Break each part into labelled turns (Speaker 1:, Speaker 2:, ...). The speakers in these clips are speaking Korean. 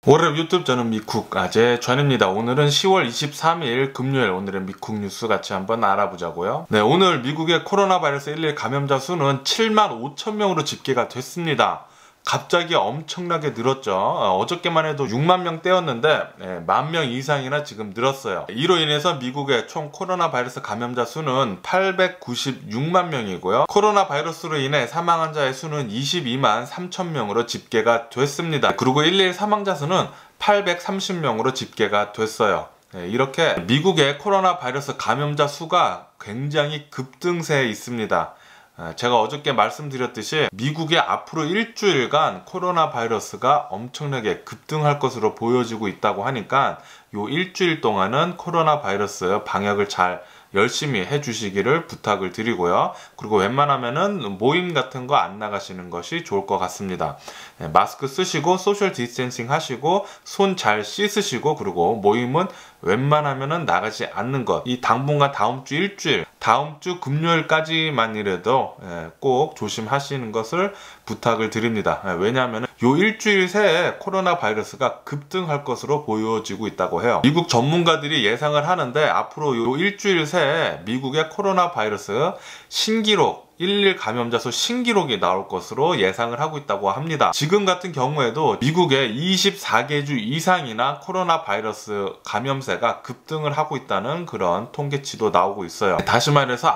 Speaker 1: 월요일 유튜브 저는 미쿡 아재 전입니다. 오늘은 10월 23일 금요일, 오늘의 미쿡 뉴스 같이 한번 알아보자고요. 네, 오늘 미국의 코로나 바이러스 1일 감염자 수는 75,000명으로 집계가 됐습니다. 갑자기 엄청나게 늘었죠. 어저께만 해도 6만 명대였는데 10,000명 이상이나 지금 늘었어요. 이로 인해서 미국의 총 코로나 바이러스 감염자 수는 896만 명이고요. 코로나 바이러스로 인해 사망 환자의 수는 22만 3천 명으로 집계가 됐습니다. 그리고 1일 사망자 수는 830명으로 집계가 됐어요. 이렇게 미국의 코로나 바이러스 감염자 수가 굉장히 급등세에 있습니다. 제가 어저께 말씀드렸듯이 미국의 앞으로 일주일간 코로나 바이러스가 엄청나게 급등할 것으로 보여지고 있다고 하니까 요 일주일 동안은 코로나 바이러스 방역을 잘 열심히 해주시기를 부탁을 드리고요. 그리고 웬만하면은 모임 같은 거 안 나가시는 것이 좋을 것 같습니다. 마스크 쓰시고 소셜 디스텐싱 하시고 손 잘 씻으시고, 그리고 모임은 웬만하면은 나가지 않는 것. 이 당분간 다음 주 일주일, 다음 주 금요일까지만이라도 꼭 조심하시는 것을 부탁을 드립니다. 왜냐하면 요 일주일 새에 코로나 바이러스가 급등할 것으로 보여지고 있다고 해요. 미국 전문가들이 예상을 하는데 앞으로 요 일주일 새에 미국의 코로나 바이러스 신기록, 1일 감염자 수 신기록이 나올 것으로 예상을 하고 있다고 합니다. 지금 같은 경우에도 미국의 24개 주 이상이나 코로나 바이러스 감염세가 급등을 하고 있다는 그런 통계치도 나오고 있어요. 다시 말해서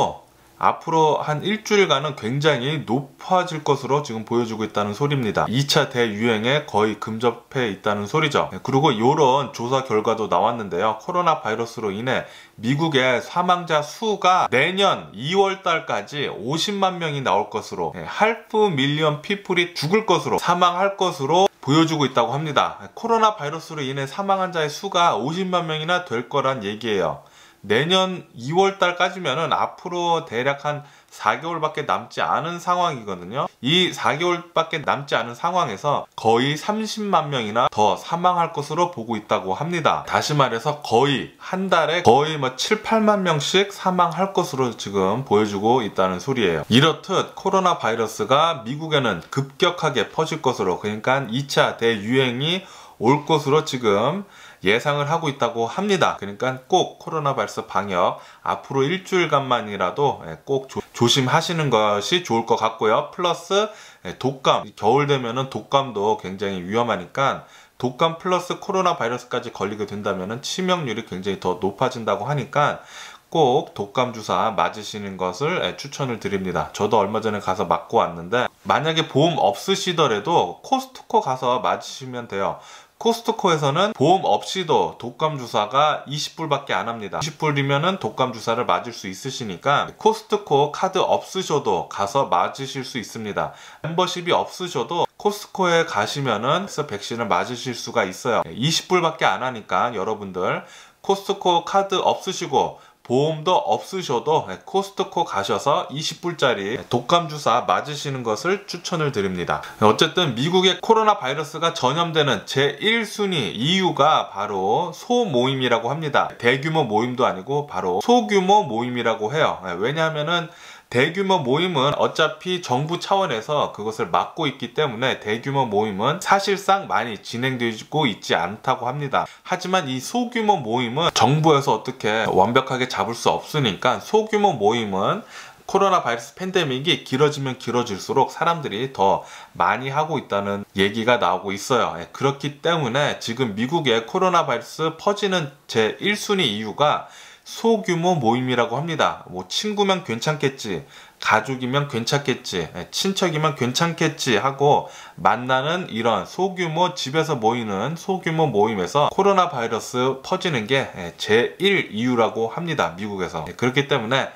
Speaker 1: 앞으로 한 일주일간은 굉장히 높아질 것으로 지금 보여주고 있다는 소리입니다. 2차 대유행에 거의 근접해 있다는 소리죠. 그리고 이런 조사 결과도 나왔는데요. 코로나 바이러스로 인해 미국의 사망자 수가 내년 2월 달까지 50만 명이 나올 것으로, half million people이 죽을 것으로, 사망할 것으로 보여주고 있다고 합니다. 코로나 바이러스로 인해 사망 환자의 수가 50만 명이나 될 거란 얘기예요. 내년 2월 달까지면은 앞으로 대략 한 4개월밖에 남지 않은 상황이거든요. 이 4개월밖에 남지 않은 상황에서 거의 30만 명이나 더 사망할 것으로 보고 있다고 합니다. 다시 말해서 거의 한 달에 거의 7, 8만 명씩 사망할 것으로 지금 보여주고 있다는 소리예요. 이렇듯 코로나 바이러스가 미국에는 급격하게 퍼질 것으로, 그러니까 2차 대유행이 올 것으로 지금 예상을 하고 있다고 합니다. 그러니까 꼭 코로나 바이러스 방역 앞으로 일주일간만이라도 꼭 조심하시는 것이 좋을 것 같고요. 플러스 독감, 겨울 되면은 독감도 굉장히 위험하니까 독감 플러스 코로나 바이러스까지 걸리게 된다면은 치명률이 굉장히 더 높아진다고 하니까 꼭 독감 주사 맞으시는 것을 추천을 드립니다. 저도 얼마 전에 가서 맞고 왔는데, 만약에 보험 없으시더라도 코스트코 가서 맞으시면 돼요. 코스트코에서는 보험 없이도 독감 주사가 20불밖에 안 합니다. 20불이면은 독감 주사를 맞을 수 있으시니까 코스트코 카드 없으셔도 가서 맞으실 수 있습니다. 멤버십이 없으셔도 코스트코에 가시면은 백신을 맞으실 수가 있어요. 20불밖에 안 하니까 여러분들 코스트코 카드 없으시고 보험도 없으셔도 코스트코 가셔서 20불짜리 독감 주사 맞으시는 것을 추천을 드립니다. 어쨌든 미국의 코로나 바이러스가 전염되는 제1순위 이유가 바로 소모임이라고 합니다. 대규모 모임도 아니고 바로 소규모 모임이라고 해요. 왜냐하면은 대규모 모임은 어차피 정부 차원에서 그것을 막고 있기 때문에 대규모 모임은 사실상 많이 진행되고 있지 않다고 합니다. 하지만 이 소규모 모임은 정부에서 어떻게 완벽하게 잡을 수 없으니까 소규모 모임은 코로나 바이러스 팬데믹이 길어지면 길어질수록 사람들이 더 많이 하고 있다는 얘기가 나오고 있어요. 그렇기 때문에 지금 미국의 코로나 바이러스 퍼지는 제1순위 이유가 소규모 모임이라고 합니다. 친구면 괜찮겠지, 가족이면 괜찮겠지, 친척이면 괜찮겠지 하고 만나는 이런 소규모, 집에서 모이는 소규모 모임에서 코로나 바이러스 퍼지는 게 제1 이유라고 합니다. 미국에서. 그렇기 때문에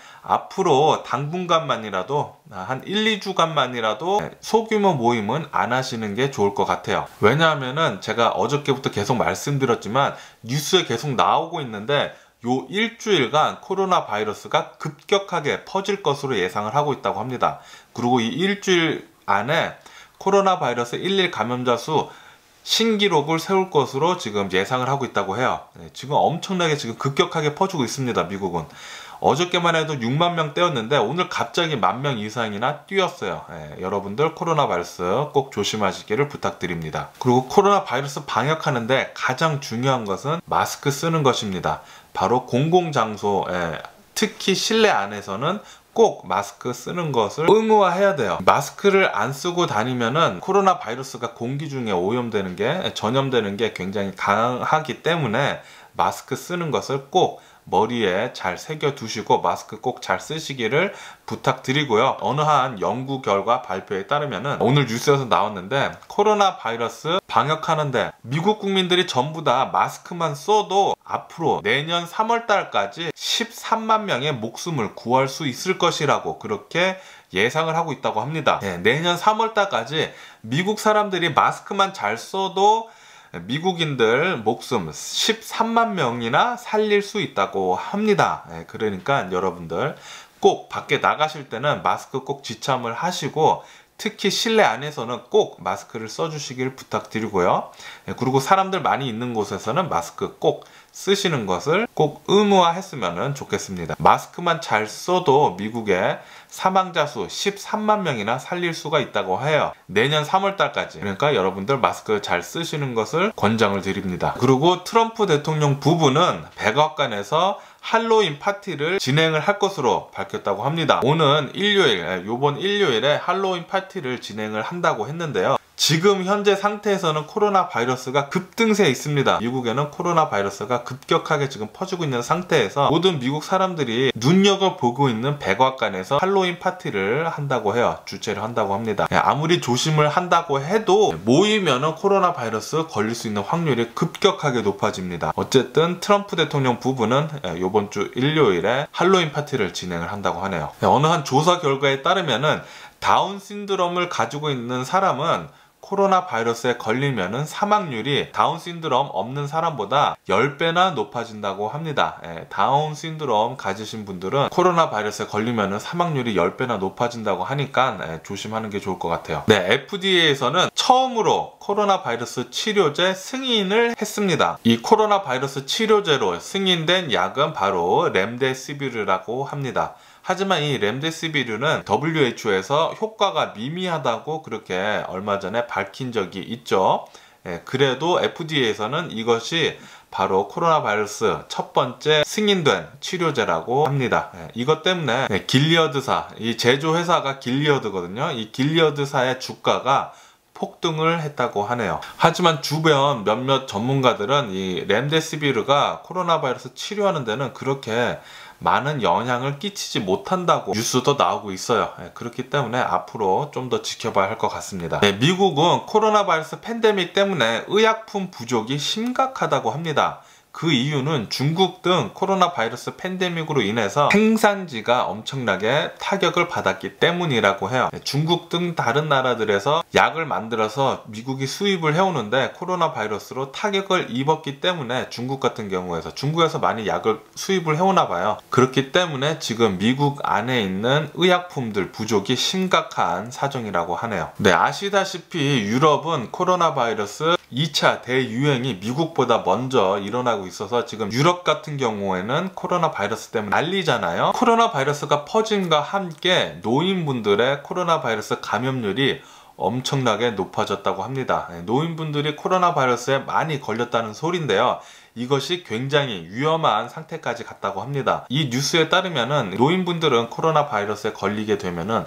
Speaker 1: 앞으로 당분간만이라도 한 1, 2주간만이라도 소규모 모임은 안 하시는 게 좋을 것 같아요. 왜냐하면은 제가 어저께부터 계속 말씀드렸지만 뉴스에 계속 나오고 있는데 요 일주일간 코로나 바이러스가 급격하게 퍼질 것으로 예상을 하고 있다고 합니다. 그리고 이 일주일 안에 코로나 바이러스 1일 감염자 수 신기록을 세울 것으로 지금 예상을 하고 있다고 해요. 지금 엄청나게 지금 급격하게 퍼지고 있습니다. 미국은. 어저께만 해도 6만 명대였는데 오늘 갑자기 10,000명 이상이나 뛰었어요. 여러분들 코로나 바이러스 꼭 조심하시기를 부탁드립니다. 그리고 코로나 바이러스 방역하는데 가장 중요한 것은 마스크 쓰는 것입니다. 바로 공공장소, 특히 실내 안에서는 꼭 마스크 쓰는 것을 의무화해야 돼요. 마스크를 안 쓰고 다니면은 코로나 바이러스가 공기 중에 오염되는 게, 전염되는 게 굉장히 강하기 때문에 마스크 쓰는 것을 꼭 머리에 잘 새겨 두시고 마스크 꼭 잘 쓰시기를 부탁드리고요. 어느 한 연구 결과 발표에 따르면은 오늘 뉴스에서 나왔는데 코로나 바이러스 방역하는데 미국 국민들이 전부 다 마스크만 써도 앞으로 내년 3월 달까지 13만 명의 목숨을 구할 수 있을 것이라고 그렇게 예상을 하고 있다고 합니다. 내년 3월 달까지 미국 사람들이 마스크만 잘 써도 미국인들 목숨 13만 명이나 살릴 수 있다고 합니다. 그러니까 여러분들 꼭 밖에 나가실 때는 마스크 꼭 지참을 하시고 특히 실내 안에서는 꼭 마스크를 써주시길 부탁드리고요. 그리고 사람들 많이 있는 곳에서는 마스크 꼭 쓰시는 것을 꼭 의무화했으면 좋겠습니다. 마스크만 잘 써도 미국의 사망자 수 13만 명이나 살릴 수가 있다고 해요. 내년 3월 달까지. 그러니까 여러분들 마스크 잘 쓰시는 것을 권장을 드립니다. 그리고 트럼프 대통령 부부는 백악관에서 할로윈 파티를 진행을 할 것으로 밝혔다고 합니다. 오는 일요일, 요번 일요일에 할로윈 파티를 진행을 한다고 했는데요. 지금 현재 상태에서는 코로나 바이러스가 급등세에 있습니다. 미국에는 코로나 바이러스가 급격하게 지금 퍼지고 있는 상태에서 모든 미국 사람들이 눈여겨보고 있는 백악관에서 할로윈 파티를 한다고 해요. 주최를 한다고 합니다. 아무리 조심을 한다고 해도 모이면은 코로나 바이러스 걸릴 수 있는 확률이 급격하게 높아집니다. 어쨌든 트럼프 대통령 부부는 이번 주 일요일에 할로윈 파티를 진행을 한다고 하네요. 어느 한 조사 결과에 따르면은 다운 신드롬을 가지고 있는 사람은 코로나 바이러스에 걸리면은 사망률이 다운 신드롬 없는 사람보다 10배나 높아진다고 합니다. 다운 신드롬 가지신 분들은 코로나 바이러스에 걸리면은 사망률이 10배나 높아진다고 하니까 조심하는 게 좋을 것 같아요. FDA에서는 처음으로 코로나 바이러스 치료제 승인을 했습니다. 이 코로나 바이러스 치료제로 승인된 약은 바로 렘데시비르라고 합니다. 하지만 이 렘데시비르는 WHO에서 효과가 미미하다고 그렇게 얼마 전에 밝힌 적이 있죠. 그래도 FDA에서는 이것이 바로 코로나 바이러스 첫 번째 승인된 치료제라고 합니다. 이것 때문에 길리어드사, 이 제조회사가 길리어드거든요. 이 길리어드사의 주가가 폭등을 했다고 하네요. 하지만 주변 몇몇 전문가들은 이 렘데시비르가 코로나 바이러스 치료하는 데는 그렇게 많은 영향을 끼치지 못한다고 뉴스도 나오고 있어요. 그렇기 때문에 앞으로 좀 더 지켜봐야 할 것 같습니다. 미국은 코로나 바이러스 팬데믹 때문에 의약품 부족이 심각하다고 합니다. 그 이유는 중국 등 코로나 바이러스 팬데믹으로 인해서 생산지가 엄청나게 타격을 받았기 때문이라고 해요. 중국 등 다른 나라들에서 약을 만들어서 미국이 수입을 해오는데 코로나 바이러스로 타격을 입었기 때문에 중국 같은 경우에서 중국에서 많이 약을 수입을 해오나 봐요. 그렇기 때문에 지금 미국 안에 있는 의약품들 부족이 심각한 사정이라고 하네요. 아시다시피 유럽은 코로나 바이러스 2차 대유행이 미국보다 먼저 일어나고 있어서 지금 유럽 같은 경우에는 코로나 바이러스 때문에 난리잖아요. 코로나 바이러스가 퍼짐과 함께 노인분들의 코로나 바이러스 감염률이 엄청나게 높아졌다고 합니다. 노인분들이 코로나 바이러스에 많이 걸렸다는 소리인데요. 이것이 굉장히 위험한 상태까지 갔다고 합니다. 이 뉴스에 따르면은 노인분들은 코로나 바이러스에 걸리게 되면은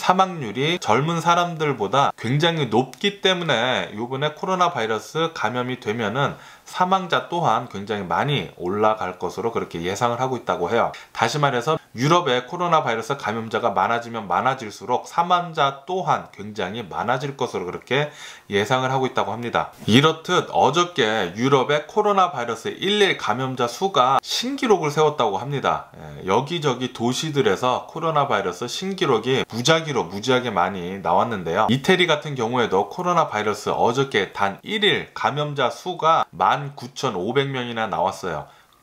Speaker 1: 사망률이 젊은 사람들보다 굉장히 높기 때문에 이번에 코로나 바이러스 감염이 되면은 사망자 또한 굉장히 많이 올라갈 것으로 그렇게 예상을 하고 있다고 해요. 다시 말해서 유럽의 코로나 바이러스 감염자가 많아지면 많아질수록 사망자 또한 굉장히 많아질 것으로 그렇게 예상을 하고 있다고 합니다. 이렇듯 어저께 유럽의 코로나 바이러스 일일 감염자 수가 신기록을 세웠다고 합니다. 여기저기 도시들에서 코로나 바이러스 신기록이 무지하게 많이 나왔는데요. 이태리 같은 경우에도 코로나 바이러스 어저께 단 1일 감염자 수가 19,500명이나 나왔어요.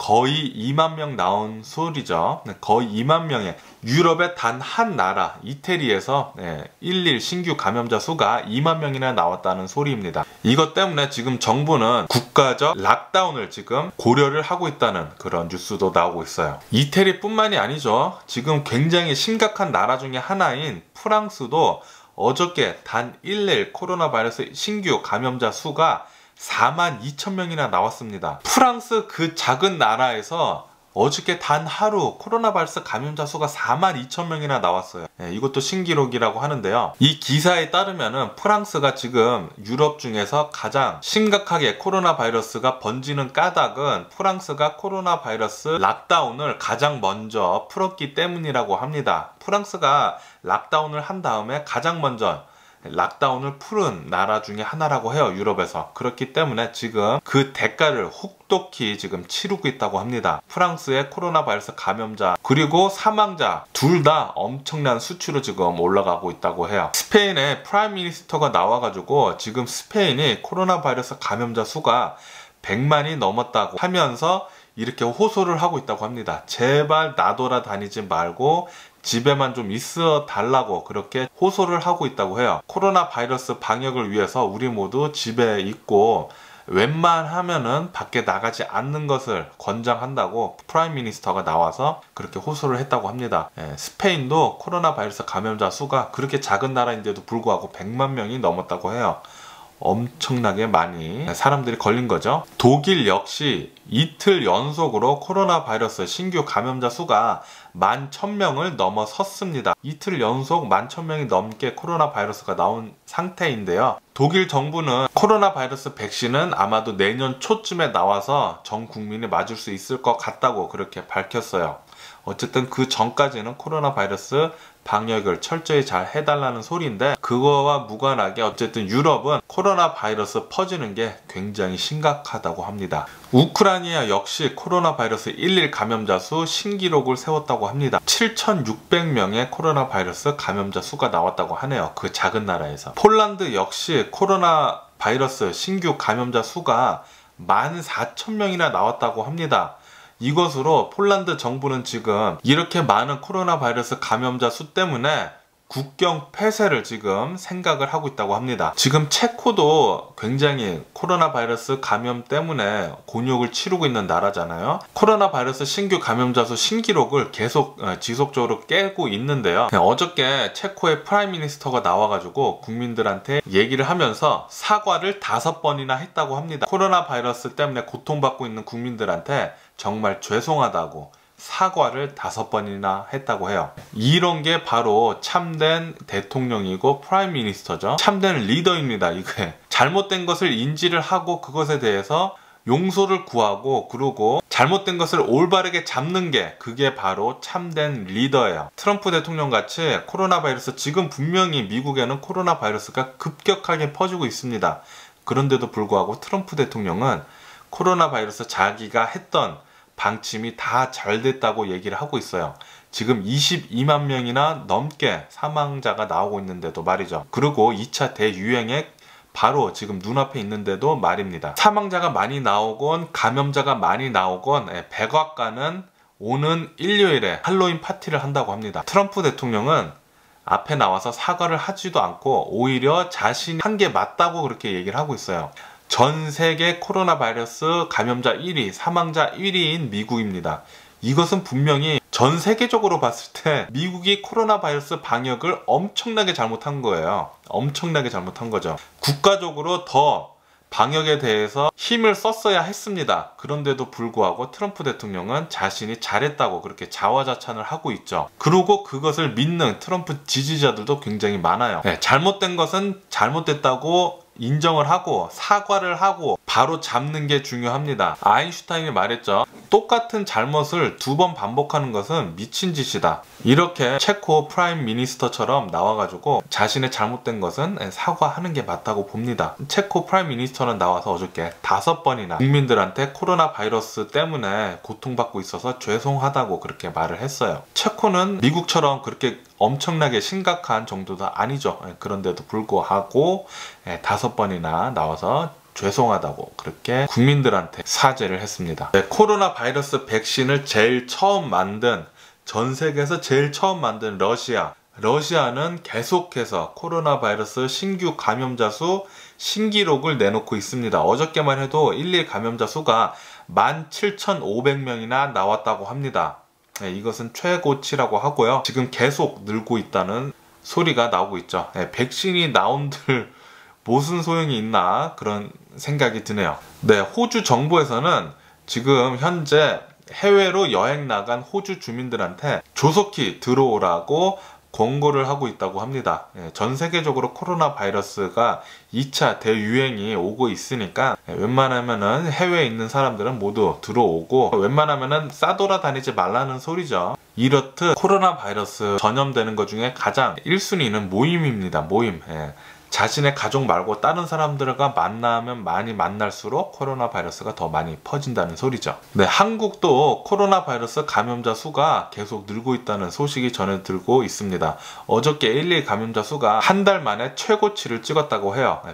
Speaker 1: 거의 2만 명 나온 소리죠. 거의 2만 명의 유럽의 단 한 나라 이태리에서 1일 신규 감염자 수가 2만 명이나 나왔다는 소리입니다. 이것 때문에 지금 정부는 국가적 락다운을 지금 고려를 하고 있다는 그런 뉴스도 나오고 있어요. 이태리뿐만이 아니죠. 지금 굉장히 심각한 나라 중에 하나인 프랑스도 어저께 단 1일 코로나 바이러스 신규 감염자 수가 4만 2천 명이나 나왔습니다. 프랑스 그 작은 나라에서 어저께 단 하루 코로나 바이러스 감염자 수가 4만 2천 명이나 나왔어요. 이것도 신기록이라고 하는데요. 이 기사에 따르면은 프랑스가 지금 유럽 중에서 가장 심각하게 코로나 바이러스가 번지는 까닭은 프랑스가 코로나 바이러스 락다운을 가장 먼저 풀었기 때문이라고 합니다. 프랑스가 락다운을 한 다음에 가장 먼저 락다운을 푸른 나라 중에 하나라고 해요. 유럽에서. 그렇기 때문에 지금 그 대가를 혹독히 지금 치르고 있다고 합니다. 프랑스의 코로나 바이러스 감염자 그리고 사망자 둘 다 엄청난 수치로 지금 올라가고 있다고 해요. 스페인의 프라임 미니스터가 나와가지고 지금 스페인이 코로나 바이러스 감염자 수가 100만이 넘었다고 하면서 이렇게 호소를 하고 있다고 합니다. 제발 나돌아다니지 말고 집에만 좀 있어 달라고 그렇게 호소를 하고 있다고 해요. 코로나 바이러스 방역을 위해서 우리 모두 집에 있고 웬만하면은 밖에 나가지 않는 것을 권장한다고 프라임 미니스터가 나와서 그렇게 호소를 했다고 합니다. 스페인도 코로나 바이러스 감염자 수가 그렇게 작은 나라인데도 불구하고 100만 명이 넘었다고 해요. 엄청나게 많이 사람들이 걸린 거죠. 독일 역시 이틀 연속으로 코로나 바이러스 신규 감염자 수가 11,000명을 넘어섰습니다. 이틀 연속 11,000명이 넘게 코로나 바이러스가 나온 상태인데요. 독일 정부는 코로나 바이러스 백신은 아마도 내년 초쯤에 나와서 전 국민이 맞을 수 있을 것 같다고 그렇게 밝혔어요. 어쨌든 그 전까지는 코로나 바이러스 방역을 철저히 잘 해달라는 소리인데 그거와 무관하게 어쨌든 유럽은 코로나 바이러스 퍼지는 게 굉장히 심각하다고 합니다. 우크라이나 역시 코로나 바이러스 1일 감염자 수 신기록을 세웠다고 합니다. 7,600명의 코로나 바이러스 감염자 수가 나왔다고 하네요. 그 작은 나라에서. 폴란드 역시 코로나 바이러스 신규 감염자 수가 14,000명이나 나왔다고 합니다. 이것으로 폴란드 정부는 지금 이렇게 많은 코로나 바이러스 감염자 수 때문에 국경 폐쇄를 지금 생각을 하고 있다고 합니다. 지금 체코도 굉장히 코로나 바이러스 감염 때문에 곤욕을 치르고 있는 나라잖아요. 코로나 바이러스 신규 감염자 수 신기록을 계속 지속적으로 깨고 있는데요. 어저께 체코의 프라임 미니스터가 나와가지고 국민들한테 얘기를 하면서 사과를 5번이나 했다고 합니다. 코로나 바이러스 때문에 고통받고 있는 국민들한테 정말 죄송하다고 사과를 5번이나 했다고 해요. 이런 게 바로 참된 대통령이고 프라임 미니스터죠. 참된 리더입니다. 이게 잘못된 것을 인지를 하고 그것에 대해서 용서를 구하고 그러고 잘못된 것을 올바르게 잡는 게 그게 바로 참된 리더예요. 트럼프 대통령 같이 코로나 바이러스 지금 분명히 미국에는 코로나 바이러스가 급격하게 퍼지고 있습니다. 그런데도 불구하고 트럼프 대통령은 코로나 바이러스 자기가 했던 방침이 다 잘 됐다고 얘기를 하고 있어요. 지금 22만 명이나 넘게 사망자가 나오고 있는데도 말이죠. 그리고 2차 대유행에 바로 지금 눈앞에 있는데도 말입니다. 사망자가 많이 나오건 감염자가 많이 나오건 백악관은 오는 일요일에 할로윈 파티를 한다고 합니다. 트럼프 대통령은 앞에 나와서 사과를 하지도 않고 오히려 자신이 한 게 맞다고 그렇게 얘기를 하고 있어요. 전 세계 코로나 바이러스 감염자 1위, 사망자 1위인 미국입니다. 이것은 분명히 전 세계적으로 봤을 때 미국이 코로나 바이러스 방역을 엄청나게 잘못한 거예요. 엄청나게 잘못한 거죠. 국가적으로 더 방역에 대해서 힘을 썼어야 했습니다. 그런데도 불구하고 트럼프 대통령은 자신이 잘했다고 그렇게 자화자찬을 하고 있죠. 그리고 그것을 믿는 트럼프 지지자들도 굉장히 많아요. 잘못된 것은 잘못됐다고 인정을 하고 사과를 하고 바로 잡는 게 중요합니다. 아인슈타인이 말했죠. 똑같은 잘못을 2번 반복하는 것은 미친 짓이다. 이렇게 체코 프라임 미니스터처럼 나와가지고 자신의 잘못된 것은 사과하는 게 맞다고 봅니다. 체코 프라임 미니스터는 나와서 어저께 5번이나 국민들한테 코로나 바이러스 때문에 고통받고 있어서 죄송하다고 그렇게 말을 했어요. 체코는 미국처럼 그렇게 엄청나게 심각한 정도도 아니죠. 그런데도 불구하고 5번이나 나와서 죄송하다고 그렇게 국민들한테 사죄를 했습니다. 네, 코로나 바이러스 백신을 제일 처음 만든, 전 세계에서 제일 처음 만든 러시아는 계속해서 코로나 바이러스 신규 감염자 수 신기록을 내놓고 있습니다. 어저께만 해도 1일 감염자 수가 17,500명이나 나왔다고 합니다. 네, 이것은 최고치라고 하고요. 지금 계속 늘고 있다는 소리가 나오고 있죠. 네, 백신이 나온들 무슨 소용이 있나 그런 생각이 드네요. 네, 호주 정부에서는 지금 현재 해외로 여행 나간 호주 주민들한테 조속히 들어오라고 권고를 하고 있다고 합니다. 전 세계적으로 코로나 바이러스가 2차 대유행이 오고 있으니까 웬만하면은 해외에 있는 사람들은 모두 들어오고, 웬만하면은 싸돌아다니지 말라는 소리죠. 이렇듯 코로나 바이러스 전염되는 것 중에 가장 1순위는 모임입니다. 모임. 자신의 가족 말고 다른 사람들과 만나면 많이 만날수록 코로나 바이러스가 더 많이 퍼진다는 소리죠. 네, 한국도 코로나 바이러스 감염자 수가 계속 늘고 있다는 소식이 전해들고 있습니다. 어저께 1일 감염자 수가 한 달 만에 최고치를 찍었다고 해요.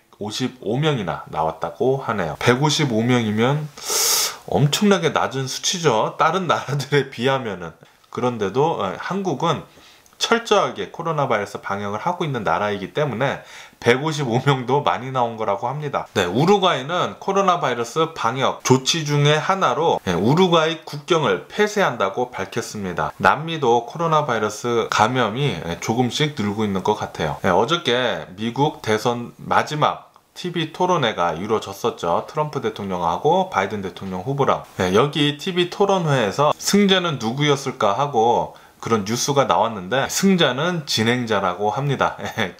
Speaker 1: 155명이나 나왔다고 하네요. 155명이면 엄청나게 낮은 수치죠. 다른 나라들에 비하면은. 그런데도 한국은 철저하게 코로나 바이러스 방역을 하고 있는 나라이기 때문에 155명도 많이 나온 거라고 합니다. 네, 우루과이는 코로나 바이러스 방역 조치 중에 하나로 우루과이 국경을 폐쇄한다고 밝혔습니다. 남미도 코로나 바이러스 감염이 조금씩 늘고 있는 것 같아요. 어저께 미국 대선 마지막 TV 토론회가 이루어졌었죠. 트럼프 대통령하고 바이든 대통령 후보랑. 여기 TV 토론회에서 승자는 누구였을까 하고 그런 뉴스가 나왔는데, 승자는 진행자라고 합니다.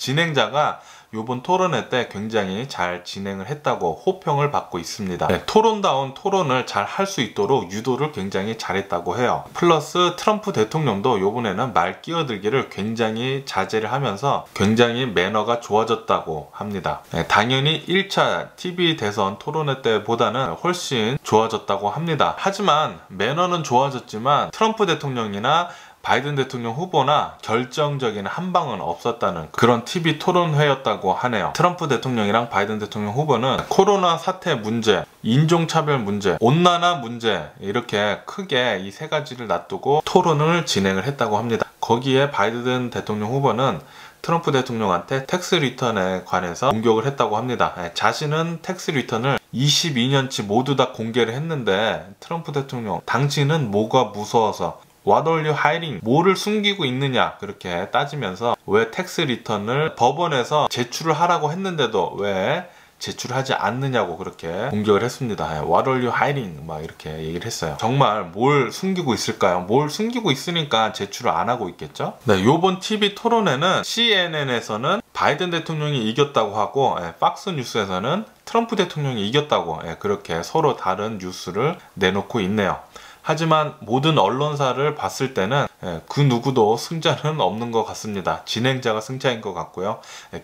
Speaker 1: 진행자가 이번 토론회 때 굉장히 잘 진행을 했다고 호평을 받고 있습니다. 토론다운 토론을 잘 할 수 있도록 유도를 굉장히 잘했다고 해요. 플러스 트럼프 대통령도 이번에는 말 끼어들기를 굉장히 자제를 하면서 굉장히 매너가 좋아졌다고 합니다. 당연히 1차 TV 대선 토론회 때보다는 훨씬 좋아졌다고 합니다. 하지만 매너는 좋아졌지만 트럼프 대통령이나 바이든 대통령 후보나 결정적인 한방은 없었다는 그런 TV 토론회였다고 하네요. 트럼프 대통령이랑 바이든 대통령 후보는 코로나 사태 문제, 인종차별 문제, 온난화 문제, 이렇게 크게 이 세 가지를 놔두고 토론을 진행을 했다고 합니다. 거기에 바이든 대통령 후보는 트럼프 대통령한테 텍스 리턴에 관해서 공격을 했다고 합니다. 자신은 텍스 리턴을 22년치 모두 다 공개를 했는데, 트럼프 대통령 당신은 뭐가 무서워서 What are you hiding? 뭐를 숨기고 있느냐? 그렇게 따지면서 왜 텍스 리턴을 법원에서 제출을 하라고 했는데도 왜 제출하지 않느냐고 그렇게 공격을 했습니다. What are you hiding? 막 이렇게 얘기를 했어요. 정말 뭘 숨기고 있을까요? 뭘 숨기고 있으니까 제출을 안 하고 있겠죠? 네, 요번 TV 토론회는 CNN에서는 바이든 대통령이 이겼다고 하고, 팍스 뉴스에서는 트럼프 대통령이 이겼다고 그렇게 서로 다른 뉴스를 내놓고 있네요. 하지만 모든 언론사를 봤을 때는 그 누구도 승자는 없는 것 같습니다. 진행자가 승자인 것 같고요.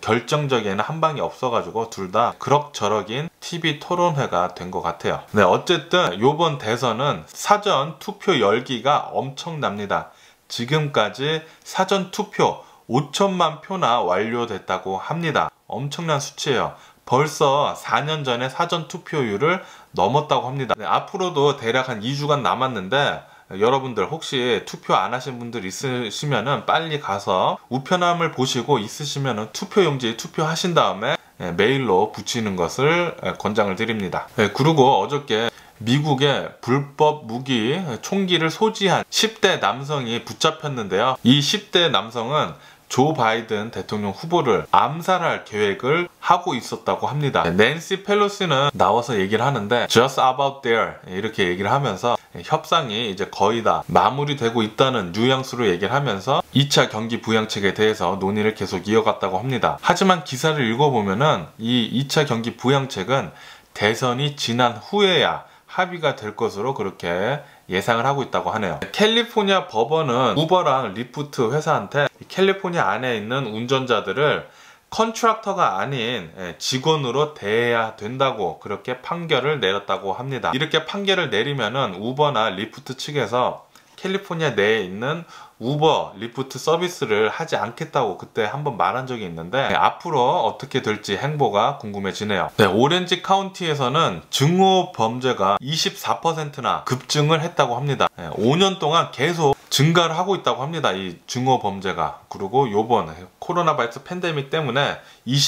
Speaker 1: 결정적인 한방이 없어가지고 둘 다 그럭저럭인 TV 토론회가 된 것 같아요. 네, 어쨌든 이번 대선은 사전 투표 열기가 엄청납니다. 지금까지 사전 투표 5천만 표나 완료됐다고 합니다. 엄청난 수치예요. 벌써 4년 전에 사전 투표율을 넘었다고 합니다. 네, 앞으로도 대략 한 2주간 남았는데, 여러분들 혹시 투표 안 하신 분들 있으시면은 빨리 가서 우편함을 보시고 있으시면은 투표용지 투표하신 다음에 메일로 붙이는 것을 권장을 드립니다. 그리고 어저께 미국의 불법 무기 총기를 소지한 10대 남성이 붙잡혔는데요. 이 10대 남성은 조 바이든 대통령 후보를 암살할 계획을 하고 있었다고 합니다. 낸시 펠로시는 나와서 얘기를 하는데 just about there 이렇게 얘기를 하면서 협상이 이제 거의 다 마무리되고 있다는 뉘앙스로 얘기를 하면서 2차 경기 부양책에 대해서 논의를 계속 이어갔다고 합니다. 하지만 기사를 읽어보면은 이 2차 경기 부양책은 대선이 지난 후에야 합의가 될 것으로 그렇게 예상을 하고 있다고 하네요. 캘리포니아 법원은 우버랑 리프트 회사한테 캘리포니아 안에 있는 운전자들을 컨트랙터가 아닌 직원으로 대해야 된다고 그렇게 판결을 내렸다고 합니다. 이렇게 판결을 내리면은 우버나 리프트 측에서 캘리포니아 내에 있는 우버, 리프트 서비스를 하지 않겠다고 그때 한번 말한 적이 있는데 앞으로 어떻게 될지 행보가 궁금해지네요. 네, 오렌지 카운티에서는 증오 범죄가 24%나 급증을 했다고 합니다. 5년 동안 계속 증가를 하고 있다고 합니다. 이 증오 범죄가. 그리고 요번 코로나 바이러스 팬데믹 때문에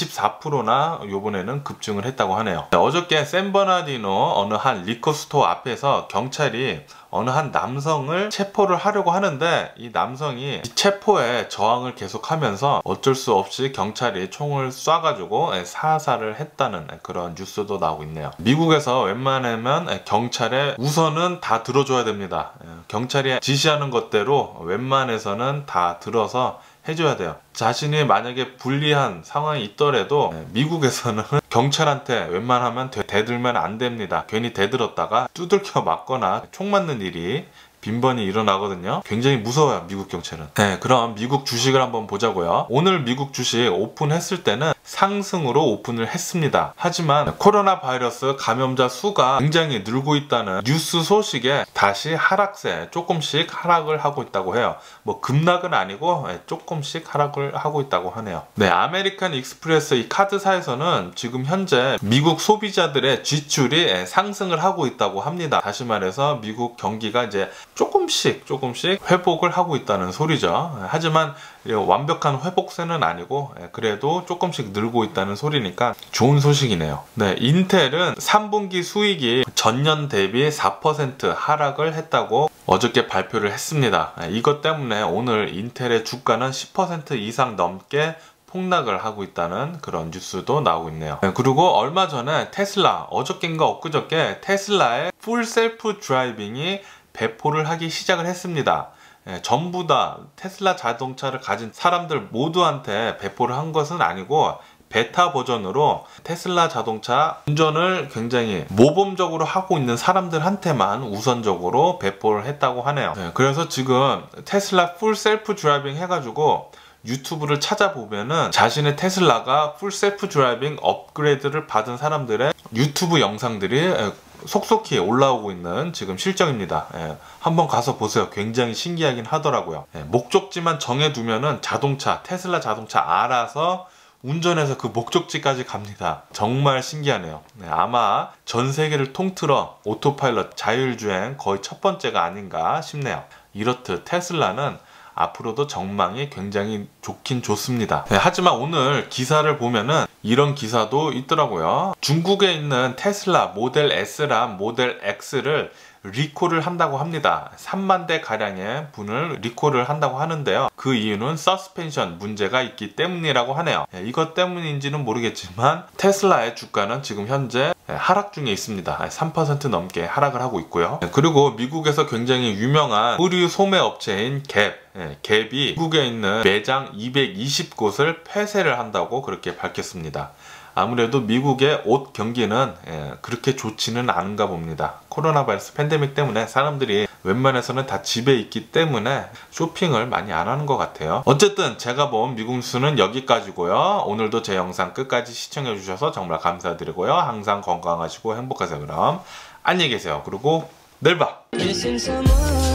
Speaker 1: 24%나 요번에는 급증을 했다고 하네요. 어저께 샌버나디노 어느 한 리커스토어 앞에서 경찰이 어느 한 남성을 체포를 하려고 하는데 이 남성이 이 체포에 저항을 계속하면서 어쩔 수 없이 경찰이 총을 쏴가지고 사살을 했다는 그런 뉴스도 나오고 있네요. 미국에서 웬만하면 경찰에 우선은 다 들어줘야 됩니다. 경찰이 지시하는 것대로 웬만해서는 다 들어서 해줘야 돼요. 자신이 만약에 불리한 상황이 있더라도 미국에서는 경찰한테 웬만하면 대들면 안 됩니다. 괜히 대들었다가 두들겨 맞거나 총 맞는 일이 빈번히 일어나거든요. 굉장히 무서워요, 미국 경찰은. 네, 그럼 미국 주식을 한번 보자고요. 오늘 미국 주식 오픈했을 때는 상승으로 오픈을 했습니다. 하지만 코로나 바이러스 감염자 수가 굉장히 늘고 있다는 뉴스 소식에 다시 하락세, 조금씩 하락을 하고 있다고 해요. 뭐 급락은 아니고 조금씩 하락을 하고 있다고 하네요. 네, 아메리칸 익스프레스 이 카드사에서는 지금 현재 미국 소비자들의 지출이 상승을 하고 있다고 합니다. 다시 말해서 미국 경기가 이제 조금씩 회복을 하고 있다는 소리죠. 하지만 완벽한 회복세는 아니고 그래도 조금씩 늘고 있다는 소리니까 좋은 소식이네요. 네, 인텔은 3분기 수익이 전년 대비 4% 하락을 했다고 어저께 발표를 했습니다. 이것 때문에 오늘 인텔의 주가는 10% 이상 넘게 폭락을 하고 있다는 그런 뉴스도 나오고 있네요. 그리고 얼마 전에 테슬라, 어저께인가 엊그저께 테슬라의 풀 셀프 드라이빙이 배포를 하기 시작을 했습니다. 전부 다 테슬라 자동차를 가진 사람들 모두한테 배포를 한 것은 아니고 베타 버전으로 테슬라 자동차 운전을 굉장히 모범적으로 하고 있는 사람들한테만 우선적으로 배포를 했다고 하네요. 그래서 지금 테슬라 풀 셀프 드라이빙 해가지고 유튜브를 찾아보면은 자신의 테슬라가 풀 셀프 드라이빙 업그레이드를 받은 사람들의 유튜브 영상들이 속속히 올라오고 있는 지금 실정입니다. 한번 가서 보세요. 굉장히 신기하긴 하더라고요. 목적지만 정해두면은 테슬라 자동차 알아서 운전해서 그 목적지까지 갑니다. 정말 신기하네요. 아마 전 세계를 통틀어 오토파일럿 자율주행 거의 첫 번째가 아닌가 싶네요. 이렇듯 테슬라는 앞으로도 전망이 굉장히 좋긴 좋습니다. 하지만 오늘 기사를 보면은 이런 기사도 있더라고요. 중국에 있는 테슬라 모델 S랑 모델 X를 리콜을 한다고 합니다. 3만 대 가량의 분을 리콜을 한다고 하는데요. 그 이유는 서스펜션 문제가 있기 때문이라고 하네요. 이것 때문인지는 모르겠지만 테슬라의 주가는 지금 현재 하락 중에 있습니다. 3% 넘게 하락을 하고 있고요. 그리고 미국에서 굉장히 유명한 의류 소매 업체인 갭이 미국에 있는 매장 220곳을 폐쇄를 한다고 그렇게 밝혔습니다. 아무래도 미국의 옷 경기는 그렇게 좋지는 않은가 봅니다. 코로나 바이러스 팬데믹 때문에 사람들이 웬만해서는 다 집에 있기 때문에 쇼핑을 많이 안 하는 것 같아요. 어쨌든 제가 본 미국 뉴스는 여기까지고요. 오늘도 제 영상 끝까지 시청해 주셔서 정말 감사드리고요. 항상 건강하시고 행복하세요. 그럼 안녕히 계세요. 그리고 내일 봐.